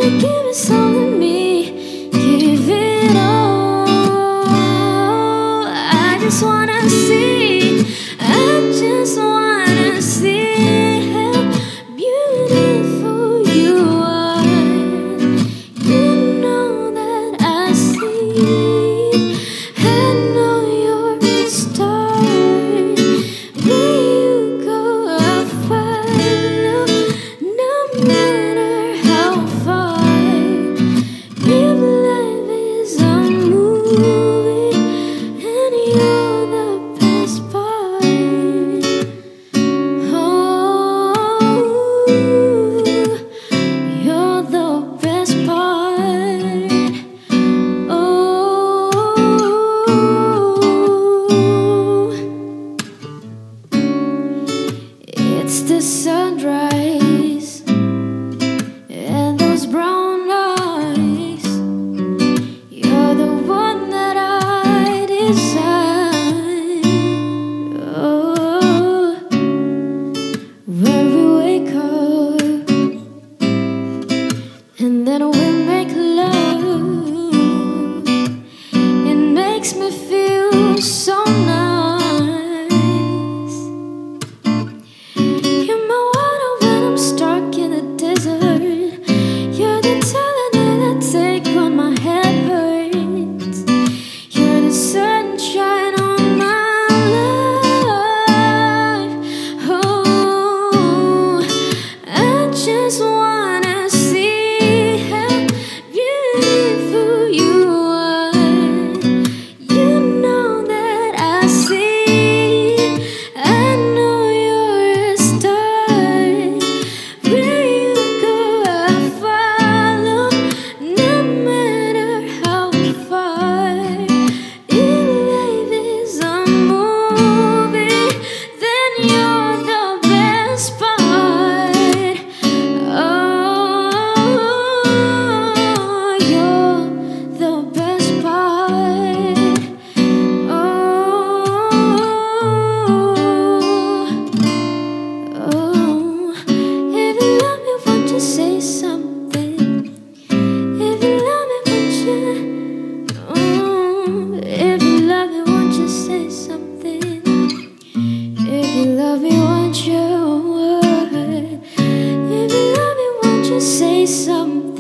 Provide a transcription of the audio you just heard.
give it all to me, give it all. I just wanna see, I just wanna see how beautiful you are. You know that I see, I know you're a star. Where you go, I'll follow, no matter how far. If life is a movie and you're the best part, oh, you're the best part, oh. It's the sunrise and those brown eyes. You're the one that I desire. Oh, when we wake up and then we make love, it makes me feel so nice. You're my water when I'm stuck in the desert. You're the Tylenol I take when my head hurts. You're the sunshine on my life. Oh, I just wanna see how beautiful you are. You know that I see, I know you're a star. Where you go, I'll follow, no matter how far. If life is a movie, then you're the best part. Oh, you're the best part. Oh, if you love me, won't you say something? If you love me, won't you? If you love me, won't you say something? If you love me, won't you? If you love me, won't you say something?